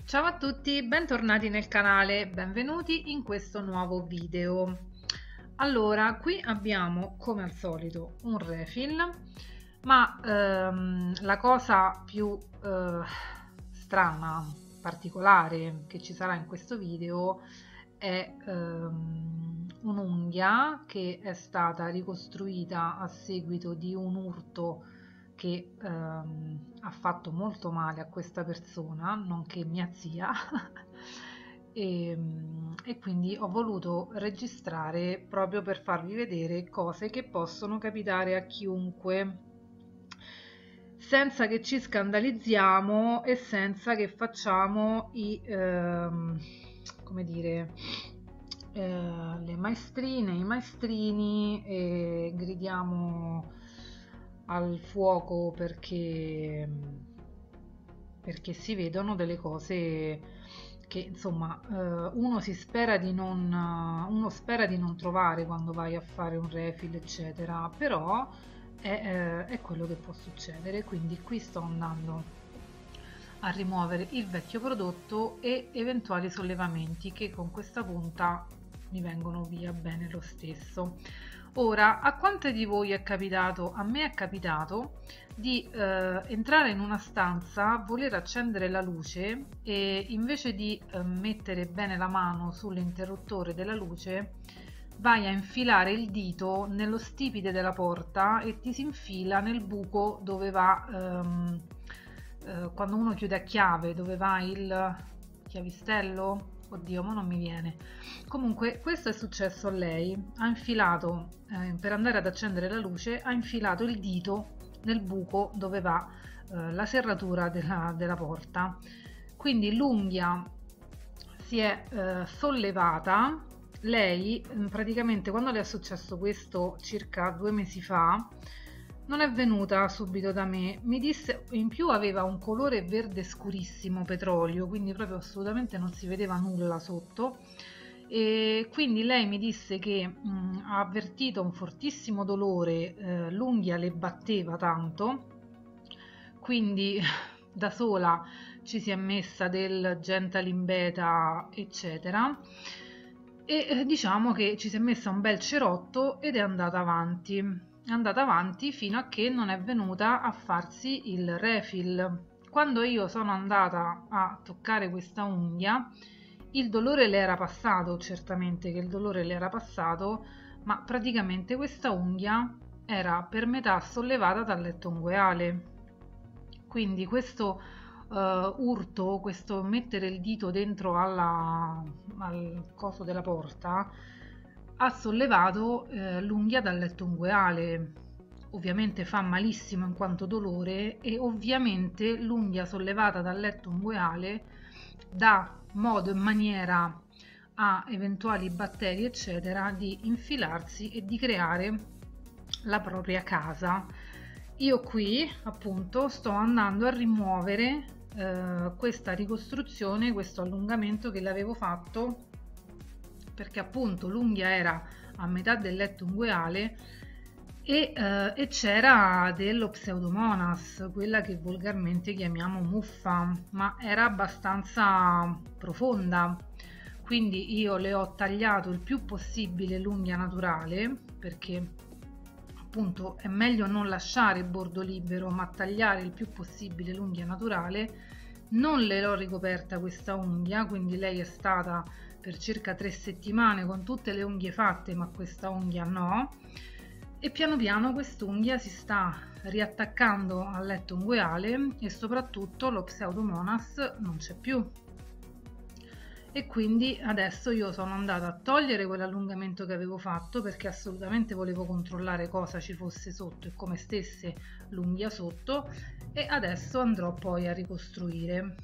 Ciao a tutti, bentornati nel canale, benvenuti in questo nuovo video. Allora, qui abbiamo come al solito un refill, ma la cosa più strana, particolare che ci sarà in questo video è un'unghia che è stata ricostruita a seguito di un urto che ha fatto molto male a questa persona, nonché mia zia, e quindi ho voluto registrare proprio per farvi vedere cose che possono capitare a chiunque, senza che ci scandalizziamo e senza che facciamo come dire, le maestrine, i maestrini e gridiamo al fuoco perché si vedono delle cose che insomma uno spera di non trovare quando vai a fare un refill eccetera, però è quello che può succedere. Quindi qui sto andando a rimuovere il vecchio prodotto e eventuali sollevamenti che con questa punta mi vengono via bene lo stesso. Ora, a quante di voi è capitato? A me è capitato di entrare in una stanza, voler accendere la luce e invece di mettere bene la mano sull'interruttore della luce vai a infilare il dito nello stipite della porta e ti si infila nel buco dove va quando uno chiude a chiave, dove va il chiavistello. Oddio, ma non mi viene. Comunque, questo è successo a lei. Ha infilato, per andare ad accendere la luce, ha infilato il dito nel buco dove va la serratura della porta. Quindi l'unghia si è sollevata. Lei, praticamente, quando le è successo questo circa 2 mesi fa, non è venuta subito da me, mi disse, in più aveva un colore verde scurissimo, petrolio, quindi proprio assolutamente non si vedeva nulla sotto, e quindi lei mi disse che ha avvertito un fortissimo dolore, l'unghia le batteva tanto, quindi da sola ci si è messa del Gentalin Beta eccetera e diciamo che ci si è messa un bel cerotto ed è andata avanti fino a che non è venuta a farsi il refill. Quando io sono andata a toccare questa unghia, il dolore le era passato, certamente che il dolore le era passato, ma praticamente questa unghia era per metà sollevata dal letto ungueale. Quindi questo urto, questo mettere il dito dentro al coso della porta, ha sollevato l'unghia dal letto ungueale. Ovviamente fa malissimo in quanto dolore e ovviamente l'unghia sollevata dal letto ungueale dà modo e maniera a eventuali batteri eccetera di infilarsi e di creare la propria casa. Io qui appunto sto andando a rimuovere questa ricostruzione, questo allungamento che l'avevo fatto perché appunto l'unghia era a metà del letto ungueale e c'era dello Pseudomonas, quella che volgarmente chiamiamo muffa, ma era abbastanza profonda, quindi io le ho tagliato il più possibile l'unghia naturale perché appunto è meglio non lasciare il bordo libero ma tagliare il più possibile l'unghia naturale. Non le l'ho ricoperta questa unghia, quindi lei è stata per circa 3 settimane con tutte le unghie fatte, ma questa unghia no, e piano piano quest'unghia si sta riattaccando al letto ungueale e soprattutto lo Pseudomonas non c'è più. E quindi adesso io sono andata a togliere quell'allungamento che avevo fatto perché assolutamente volevo controllare cosa ci fosse sotto e come stesse l'unghia sotto, e adesso andrò poi a ricostruire.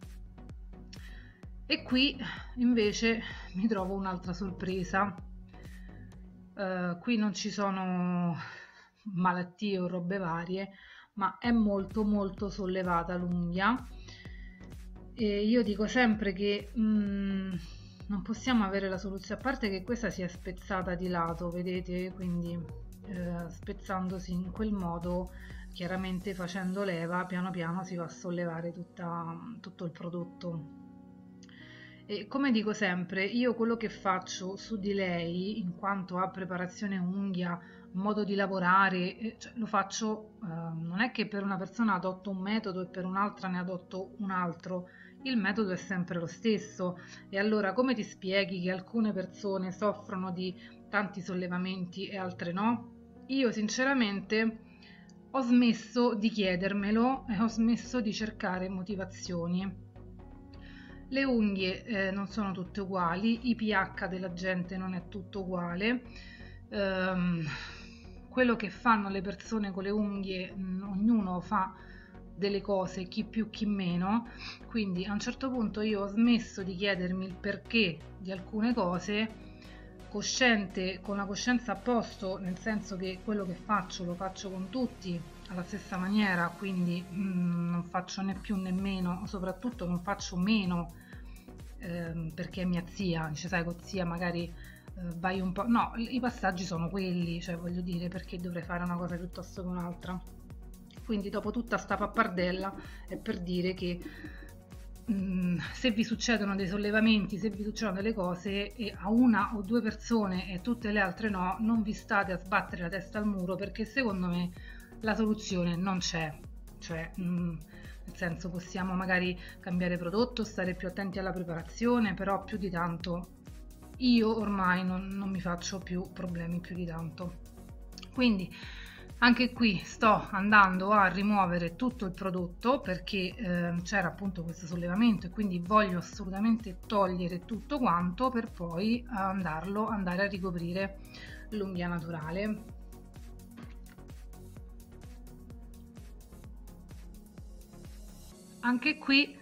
E qui invece mi trovo un'altra sorpresa. Qui non ci sono malattie o robe varie, ma è molto molto sollevata l'unghia. E io dico sempre che non possiamo avere la soluzione, a parte che questa si è spezzata di lato, vedete, quindi spezzandosi in quel modo, chiaramente facendo leva, piano piano si va a sollevare tutto il prodotto. E come dico sempre, io quello che faccio su di lei, in quanto a preparazione unghia, modo di lavorare, cioè, lo faccio, non è che per una persona adotto un metodo e per un'altra ne adotto un altro, il metodo è sempre lo stesso. E allora come ti spieghi che alcune persone soffrono di tanti sollevamenti e altre no? Io sinceramente ho smesso di chiedermelo e ho smesso di cercare motivazioni. Le unghie non sono tutte uguali, i pH della gente non è tutto uguale, ehm, quello che fanno le persone con le unghie, ognuno fa delle cose, chi più chi meno, quindi a un certo punto io ho smesso di chiedermi il perché di alcune cose, cosciente, con la coscienza a posto, nel senso che quello che faccio lo faccio con tutti alla stessa maniera, quindi non faccio né più né meno, soprattutto non faccio meno perché è mia zia, dice sai con zia magari vai un po', no, i passaggi sono quelli, cioè voglio dire perché dovrei fare una cosa piuttosto che un'altra. Quindi dopo tutta sta pappardella è per dire che se vi succedono dei sollevamenti, se vi succedono delle cose e a una o due persone e tutte le altre no, non vi state a sbattere la testa al muro, perché secondo me la soluzione non c'è, cioè nel senso possiamo magari cambiare prodotto, stare più attenti alla preparazione, però più di tanto io ormai non mi faccio più problemi più di tanto. Quindi anche qui sto andando a rimuovere tutto il prodotto perché c'era appunto questo sollevamento e quindi voglio assolutamente togliere tutto quanto per poi andare a ricoprire l'unghia naturale. Anche qui,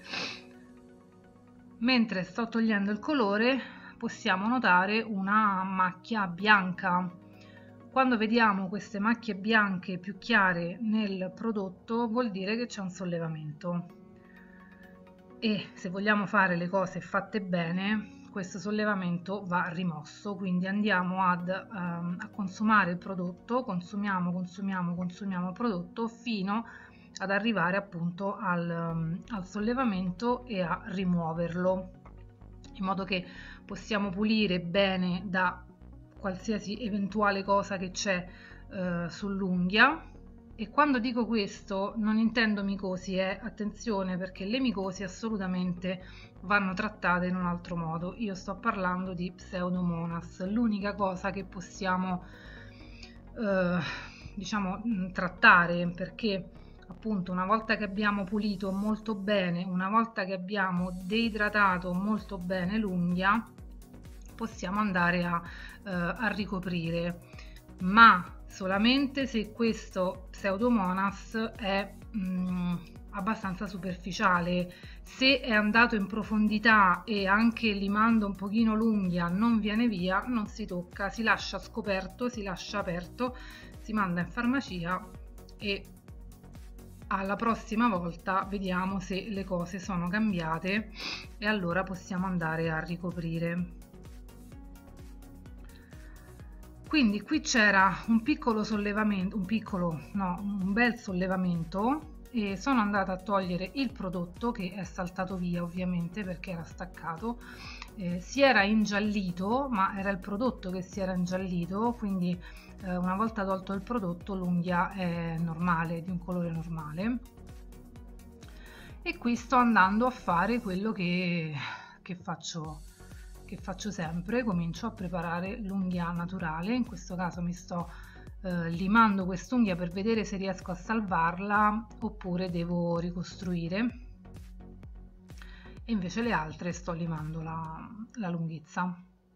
mentre sto togliendo il colore, possiamo notare una macchia bianca. Quando vediamo queste macchie bianche più chiare nel prodotto vuol dire che c'è un sollevamento e se vogliamo fare le cose fatte bene questo sollevamento va rimosso, quindi andiamo a consumare il prodotto, consumiamo il prodotto fino ad arrivare appunto al sollevamento e a rimuoverlo, in modo che possiamo pulire bene da qualsiasi eventuale cosa che c'è sull'unghia. E quando dico questo non intendo micosi, attenzione, perché le micosi assolutamente vanno trattate in un altro modo. Io sto parlando di Pseudomonas, l'unica cosa che possiamo diciamo trattare, perché appunto una volta che abbiamo pulito molto bene, una volta che abbiamo deidratato molto bene l'unghia, possiamo andare a ricoprire, ma solamente se questo Pseudomonas è abbastanza superficiale. Se è andato in profondità e anche limando un pochino l'unghia non viene via, non si tocca, si lascia scoperto, si lascia aperto, si manda in farmacia e alla prossima volta vediamo se le cose sono cambiate e allora possiamo andare a ricoprire. Quindi qui c'era un piccolo sollevamento, un bel sollevamento, e sono andata a togliere il prodotto che è saltato via ovviamente perché era staccato, si era ingiallito, ma era il prodotto che si era ingiallito, quindi una volta tolto il prodotto l'unghia è normale, di un colore normale. E qui sto andando a fare quello che faccio sempre, comincio a preparare l'unghia naturale. In questo caso mi sto limando quest'unghia per vedere se riesco a salvarla oppure devo ricostruire, e invece le altre sto limando la lunghezza.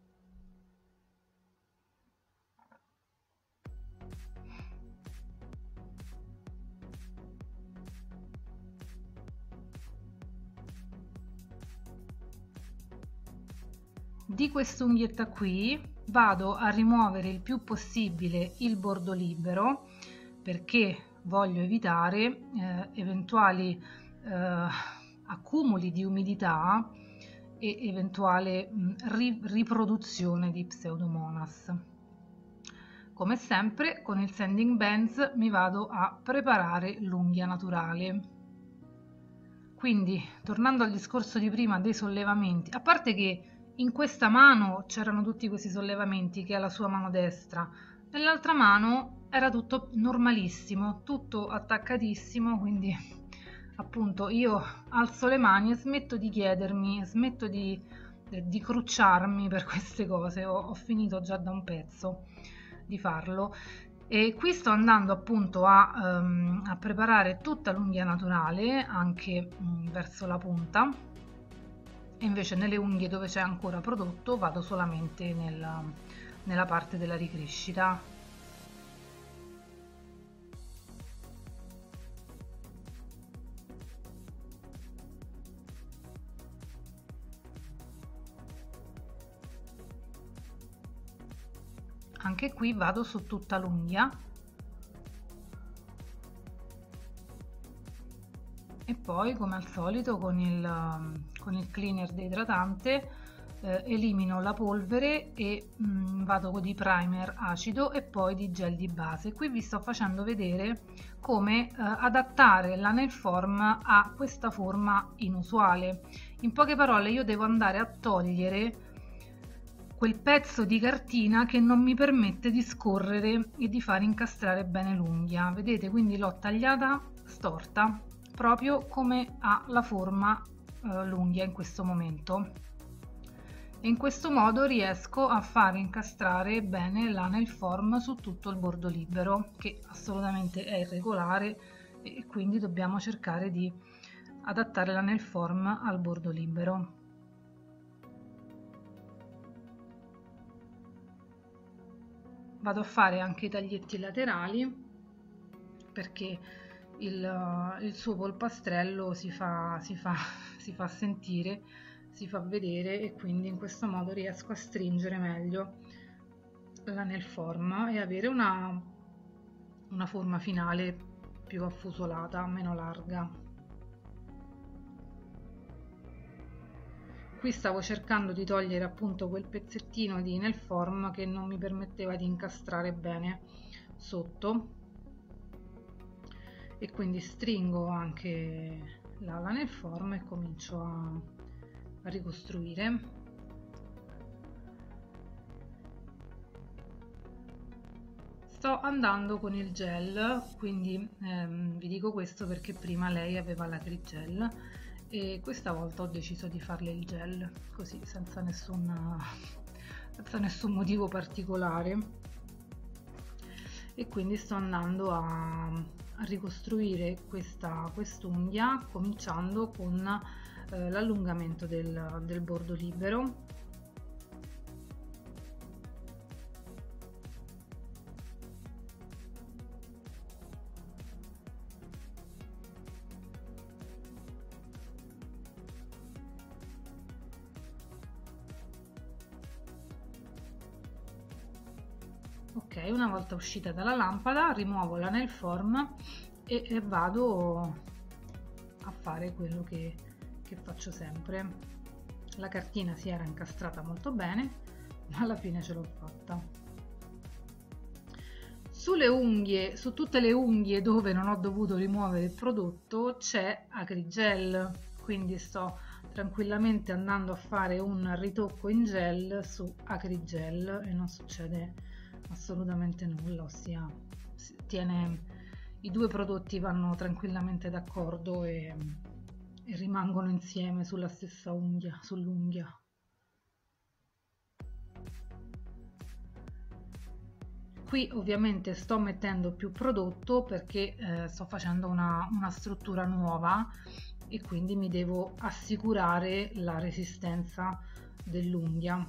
Di quest'unghietta qui vado a rimuovere il più possibile il bordo libero perché voglio evitare eventuali accumuli di umidità e eventuale riproduzione di Pseudomonas. Come sempre con il Sanding Bands mi vado a preparare l'unghia naturale. Quindi, tornando al discorso di prima dei sollevamenti, a parte che in questa mano c'erano tutti questi sollevamenti che è la sua mano destra, nell'altra mano era tutto normalissimo, tutto attaccatissimo, quindi appunto io alzo le mani e smetto di chiedermi, smetto di crucciarmi per queste cose, ho finito già da un pezzo di farlo. E qui sto andando appunto a preparare tutta l'unghia naturale anche verso la punta, e invece nelle unghie dove c'è ancora prodotto vado solamente nella parte della ricrescita. Anche qui vado su tutta l'unghia e poi come al solito con il cleaner deidratante elimino la polvere e vado di primer acido e poi di gel di base. Qui vi sto facendo vedere come adattare la nail form a questa forma inusuale. In poche parole io devo andare a togliere quel pezzo di cartina che non mi permette di scorrere e di far incastrare bene l'unghia. Vedete, quindi l'ho tagliata storta proprio come ha la forma l'unghia in questo momento, e in questo modo riesco a far incastrare bene la nail form su tutto il bordo libero, che assolutamente è irregolare, e quindi dobbiamo cercare di adattare la nail form al bordo libero. Vado a fare anche i taglietti laterali perché il suo polpastrello si fa sentire, si fa vedere, e quindi in questo modo riesco a stringere meglio la nail form e avere una forma finale più affusolata, meno larga. Qui stavo cercando di togliere appunto quel pezzettino di nail form che non mi permetteva di incastrare bene sotto, e quindi stringo anche la nail form e comincio a ricostruire. Sto andando con il gel, quindi vi dico questo perché prima lei aveva l'acrigel e questa volta ho deciso di farle il gel così senza nessun motivo particolare, e quindi sto andando a ricostruire quest'unghia cominciando con l'allungamento del bordo libero. Ok, una volta uscita dalla lampada rimuovo la nail form e vado a fare quello che faccio sempre. La cartina si era incastrata molto bene, ma alla fine ce l'ho fatta. Sulle unghie, su tutte le unghie dove non ho dovuto rimuovere il prodotto c'è Acrigel, quindi sto tranquillamente andando a fare un ritocco in gel su Acrigel e non succede assolutamente nulla, ossia i due prodotti vanno tranquillamente d'accordo e rimangono insieme sulla stessa unghia, sull'unghia. Qui ovviamente sto mettendo più prodotto perché sto facendo una struttura nuova e quindi mi devo assicurare la resistenza dell'unghia.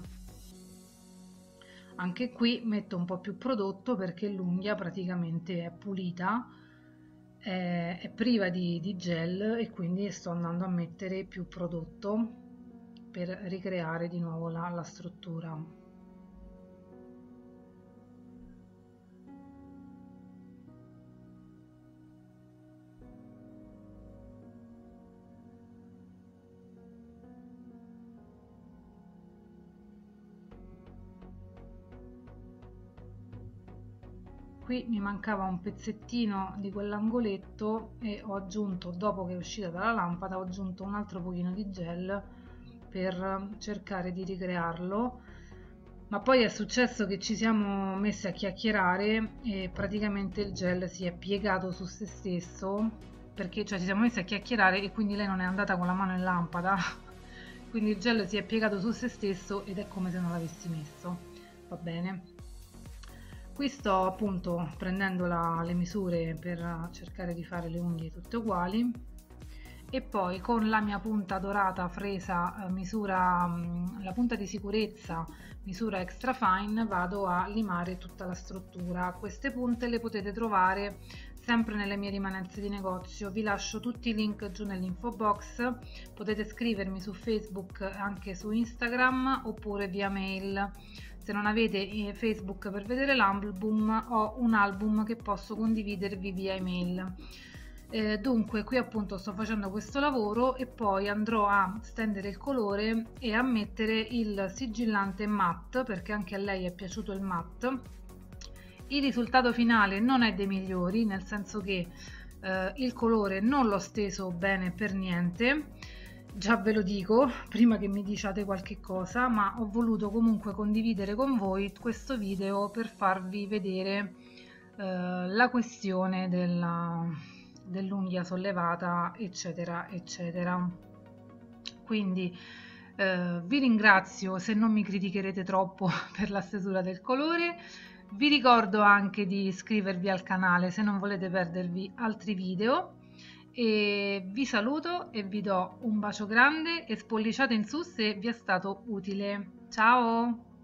Anche qui metto un po' più prodotto perché l'unghia praticamente è pulita, è priva di gel, e quindi sto andando a mettere più prodotto per ricreare di nuovo la struttura. qui mi mancava un pezzettino di quell'angoletto e ho aggiunto, dopo che è uscita dalla lampada, ho aggiunto un altro pochino di gel per cercare di ricrearlo. Ma poi è successo che ci siamo messi a chiacchierare e praticamente il gel si è piegato su se stesso, perché cioè ci siamo messi a chiacchierare e quindi lei non è andata con la mano in lampada, quindi il gel si è piegato su se stesso ed è come se non l'avessi messo. Va bene. Qui sto appunto prendendo le misure per cercare di fare le unghie tutte uguali e poi con la mia punta dorata fresa misura, la punta di sicurezza misura extra fine, vado a limare tutta la struttura. Queste punte le potete trovare sempre nelle mie rimanenze di negozio, vi lascio tutti i link giù nell'info box, potete scrivermi su Facebook, anche su Instagram oppure via mail. Se non avete Facebook per vedere l'album, ho un album che posso condividervi via email. Dunque qui appunto sto facendo questo lavoro e poi andrò a stendere il colore e a mettere il sigillante matte, perché anche a lei è piaciuto il matte. Il risultato finale non è dei migliori, nel senso che il colore non l'ho steso bene per niente, già ve lo dico prima che mi diciate qualche cosa, ma ho voluto comunque condividere con voi questo video per farvi vedere la questione dell'unghia sollevata, eccetera eccetera. Quindi vi ringrazio se non mi criticherete troppo per la stesura del colore. Vi ricordo anche di iscrivervi al canale se non volete perdervi altri video e vi saluto e vi do un bacio grande e spolliciate in su se vi è stato utile. Ciao!